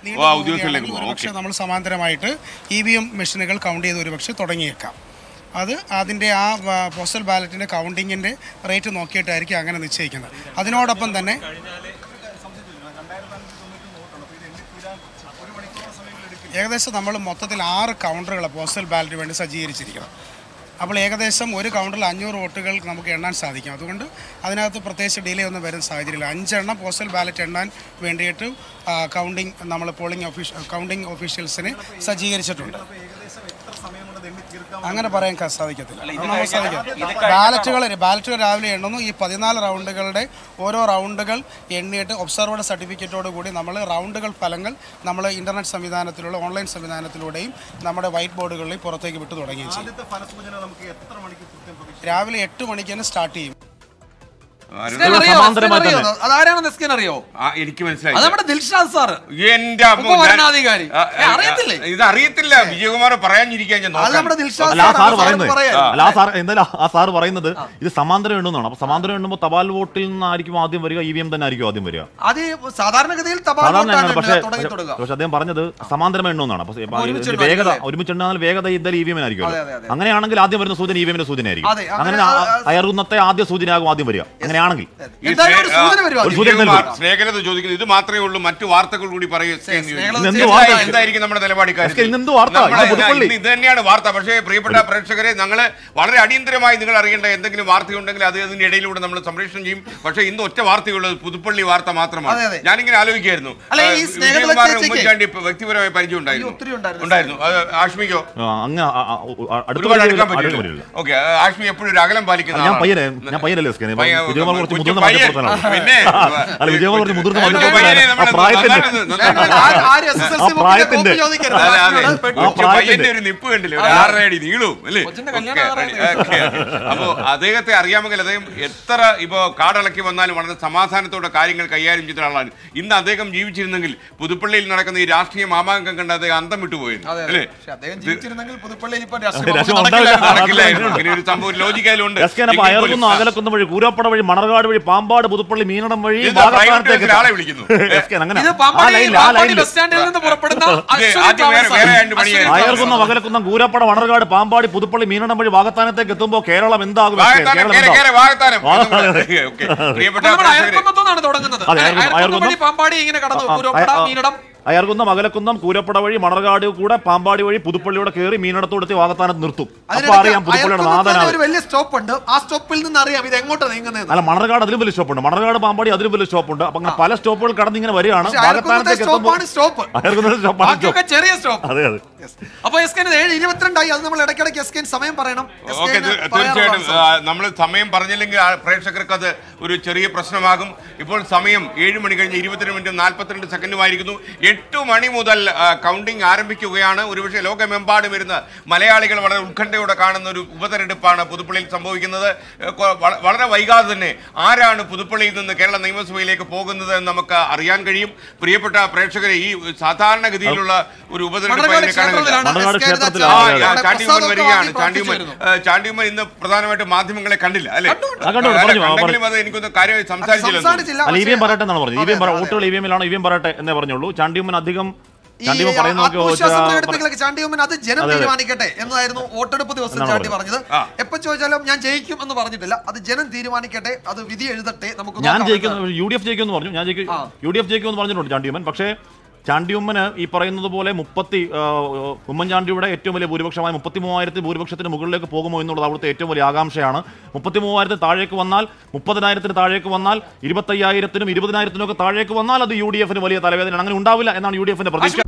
ഒരുപക്ഷെ നമ്മൾ സമാന്തരമായിട്ട് EVM മെഷീനുകൾ കൗണ്ട് ചെയ്ത് ഒരുപക്ഷെ തുടങ്ങിയേക്കാം. അത് അതിൻ്റെ ആ പോസ്റ്റൽ ബാലറ്റിൻ്റെ കൗണ്ടിങ്ങിൻ്റെ റേറ്റ് നോക്കിയിട്ടായിരിക്കും അങ്ങനെ നിശ്ചയിക്കുന്നത്. അതിനോടൊപ്പം തന്നെ ഏകദേശം നമ്മൾ മൊത്തത്തിൽ 6 കൗണ്ടറുകൾ പോസ്റ്റൽ ബാലറ്റിന് വേണ്ടി സജ്ജീകരിച്ചിരിക്കണം. അപ്പോൾ ഏകദേശം ഒരു കൗണ്ടറിൽ 500 വോട്ടുകൾ നമുക്ക് എണ്ണാൻ സാധിക്കും. അതുകൊണ്ട് അതിനകത്ത് പ്രത്യേകിച്ച് ഡിലേ ഒന്നും വരുന്ന സാഹചര്യമില്ല. 5 എണ്ണം പോസ്റ്റൽ ബാലറ്റ് എണ്ണാൻ വേണ്ടിയിട്ട് നമ്മൾ കൗണ്ടിങ് ഓഫീഷ്യൽസിനെ സജ്ജീകരിച്ചിട്ടുണ്ട്. അങ്ങനെ പറയാൻ സാധിക്കത്തില്ല. ബാലറ്റുകൾ രാവിലെ എണ്ണുന്നു. ഈ 14 റൗണ്ടുകളുടെ ഓരോ റൗണ്ടുകൾ എണ്ണിയിട്ട് ഒബ്സർവറുടെ സർട്ടിഫിക്കറ്റോട് കൂടി നമ്മൾ റൗണ്ടുകൾ ഫലങ്ങൾ നമ്മൾ ഇൻ്റർനെറ്റ് സംവിധാനത്തിലുള്ള ഓൺലൈൻ സംവിധാനത്തിലൂടെയും നമ്മുടെ വൈറ്റ് ബോർഡുകളിൽ പുറത്തേക്ക് വിട്ടു തുടങ്ങുകയും ചെയ്യും. രാവിലെ 8 മണിക്ക് തന്നെ സ്റ്റാർട്ട് ചെയ്യും. എനിക്ക് മനസ്സിലായി. ഇത് അറിയത്തില്ല. വിജയകുമാർ പറയാനിരിക്കാൻ പറയുന്നത് ഇത് സമാന്തരം എണ്ണുന്നതാണ്. അപ്പൊ സമാന്തരം എണ്ണുമ്പോൾ തപാൽ വോട്ടിൽ നിന്നായിരിക്കും ആദ്യം വരിക, EVM തന്നെ ആയിരിക്കും ആദ്യം വരിക. സാധാരണഗതിയിൽ പക്ഷേ അദ്ദേഹം പറഞ്ഞത് സമാന്തരം എണ്ണുന്നതാണ്. അപ്പൊ വേഗത ഒരുമിച്ച് എണ്ണാൽ വേഗത എന്തായാലും EVM ആയിരിക്കും. അങ്ങനെയാണെങ്കിൽ ആദ്യം വരുന്ന സൂചന EVM-ന്റെ സൂചനയായിരിക്കും. അങ്ങനെ അയർകുന്നത്തെ ആദ്യ സൂചനയാകും ആദ്യം വരിക. അങ്ങനെയാണെങ്കിൽ സ്നേഹനത് ചോദിക്കുന്നത് ഇത് മാത്രമേ ഉള്ളൂ, മറ്റു വാർത്തകൾ കൂടി എന്തായിരിക്കും നമ്മുടെ നിലപാടിക്കാർ? ഇത് തന്നെയാണ് വാർത്ത. പക്ഷേ പ്രിയപ്പെട്ട പ്രേക്ഷകരെ, ഞങ്ങൾ വളരെ അടിയന്തരമായി നിങ്ങൾ അറിയേണ്ട എന്തെങ്കിലും വാർത്തയുണ്ടെങ്കിൽ അത് അതിന്റെ ഇടയിലൂടെ നമ്മൾ സംപ്രേഷണം ചെയ്യും. പക്ഷേ ഇന്ന് ഒറ്റ വാർത്തയുള്ളത് പുതുപ്പള്ളി വാർത്ത മാത്രമാണ്. ഞാനിങ്ങനെ ആലോചിക്കായിരുന്നു, ഉമ്മൻചാണ്ടി വ്യക്തിപരമായ പരിചയം ഉണ്ടായിരുന്നു. ആഷ്മിക്കോ ഒരുപാട് അടുക്കാൻ പറ്റില്ല. ഓക്കെ, ആഷ്മി എപ്പോഴും ഒരു അകലം പാലിക്കുന്ന നിപ്പ് കണ്ടില്ലേ, 6 അടി നീളവും അല്ലേ. അപ്പോ അദ്ദേഹത്തെ അറിയാമെങ്കിൽ അദ്ദേഹം എത്ര ഇപ്പോ കാടളക്കി വന്നാലും വളരെ സമാധാനത്തോടെ കാര്യങ്ങൾ കൈകാര്യം ചെയ്ത ആളാണ്. ഇന്ന് അദ്ദേഹം ജീവിച്ചിരുന്നെങ്കിൽ പുതുപ്പള്ളിയിൽ നടക്കുന്ന ഈ രാഷ്ട്രീയ മാമാങ്കം കണ്ട് അദ്ദേഹം അന്തം വിട്ടുപോയിരുന്നു അല്ലേ. അങ്ങനെ ഒരു സംഭവം ലോജിക്കലുണ്ട്. അകലക്കുന്ന വഴി, കൂരപ്പട വഴി, മണർകാട് വഴി, പാമ്പാട്, പുതുപ്പള്ളി, മീനടം വഴി ആളെ വിളിക്കുന്നു. അയർകുന്നം, അകലക്കുന്നം, കൂരപ്പട, മണർകാട്, പാമ്പാടി, പുതുപ്പള്ളി, മീനടം വഴി വാകത്താനത്തേക്ക് എത്തുമ്പോ കേരളം എന്താകും? അയർകുന്നം, അകലക്കുന്നം, കൂരപ്പട വഴി, മണർകാട് കൂടെ പാമ്പാടി വഴി പുതുപ്പള്ളിയോടെ കയറി മീനടത്തോടെത്തി വാകത്താനത്ത് നിർത്തും. അപ്പൊ അറിയാം പുതുപ്പള്ളിയുടെ നാഥനാണ്. അല്ല, മണർകാട് അതിലും വലിയ സ്റ്റോപ്പുണ്ട്. മണർകാട്, പാമ്പാടി അതിലും വലിയ സ്റ്റോപ്പുണ്ട്. അപ്പൊ അങ്ങനെ പല സ്റ്റോപ്പുകൾ കടന്ന് ഇങ്ങനെ വരികയാണ്. വാകത്താനത്തേക്ക് എത്തുമ്പോൾ തീർച്ചയായിട്ടും നമ്മൾ സമയം പറഞ്ഞില്ലെങ്കിൽ പ്രേക്ഷകർക്ക് അത് ഒരു ചെറിയ പ്രശ്നമാകും. ഇപ്പോൾ സമയം 7 മണി കഴിഞ്ഞ് 22 മിനിറ്റും 42 സെക്കൻഡുമായിരിക്കുന്നു. 8 മണി മുതൽ കൗണ്ടിംഗ് ആരംഭിക്കുകയാണ്. ഒരുപക്ഷെ ലോകമെമ്പാടും വരുന്ന മലയാളികൾ വളരെ ഉത്കണ്ഠയോടെ കാണുന്ന ഒരു ഉപതെരഞ്ഞെടുപ്പാണ് പുതുപ്പള്ളിയിൽ സംഭവിക്കുന്നത്. വളരെ വൈകാതെ തന്നെ ആരാണ് പുതുപ്പള്ളിയിൽ നിന്ന് കേരള നിയമസഭയിലേക്ക് പോകുന്നത് എന്ന് നമുക്ക് അറിയാൻ കഴിയും. പ്രിയപ്പെട്ട പ്രേക്ഷകരെ, ഈ സാധാരണഗതിയിലുള്ള ഒരു ഉപതെരഞ്ഞെടുപ്പ് വരികയാണ്. ചാണ്ടിയുമ്മൻ ഇന്ന് പ്രധാനമായിട്ട് മാധ്യമങ്ങളെ കണ്ടില്ല അല്ലെ. അത് എനിക്കൊന്ന് കാര്യമായി സംസാരിച്ചില്ല. പറയട്ടെ എന്നേ പറഞ്ഞുള്ളൂ. ചാണ്ടിയുമ്മൻ അധികം ചാണ്ടിയുമ്മൻ അത് ജനം തീരുമാനിക്കട്ടെ എന്നായിരുന്നു വോട്ടെടുപ്പ് ദിവസം ചാണ്ടി പറഞ്ഞത്. എപ്പോ ചോദിച്ചാലും ഞാൻ ജയിക്കും എന്ന് പറഞ്ഞിട്ടില്ല. അത് ജനം തീരുമാനിക്കട്ടെ, അത് വിധി എഴുതട്ടെ. നമുക്ക് ഞാൻ ജയിക്കുന്നു, UDF ജയിക്കുമെന്ന് പറഞ്ഞു. ഞാൻ UDF ജയിക്കുമെന്ന് പറഞ്ഞിട്ടുണ്ട് ചാണ്ടിയുമ്മൻ. പക്ഷേ ചാണ്ടിയുമ്മന് ഈ പറയുന്നത് പോലെ ഉമ്മൻചാണ്ടിയുടെ ഏറ്റവും വലിയ ഭൂരിപക്ഷമായ 33,000 ഭൂരിപക്ഷത്തിന് മുകളിലേക്ക് പോകുമോ എന്നുള്ളത് അവിടുത്തെ ഏറ്റവും വലിയ ആകാംക്ഷയാണ്. 33,000 താഴേക്ക് വന്നാൽ, 30,000 താഴേക്ക് വന്നാൽ, 25,000-നും 20,000-നും ഒക്കെ താഴേക്ക് വന്നാൽ അത് UDF വലിയ തലവേദന അങ്ങനെ ഉണ്ടാവില്ല എന്നാണ് UDF പ്രതീക്ഷ.